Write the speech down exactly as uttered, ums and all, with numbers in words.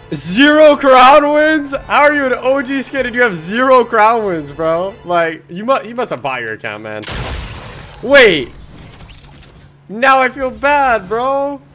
Zero crown wins? How are you an O G skin and you have zero crown wins, bro? Like, you must you must have bought your account, man. Wait. Now I feel bad, bro.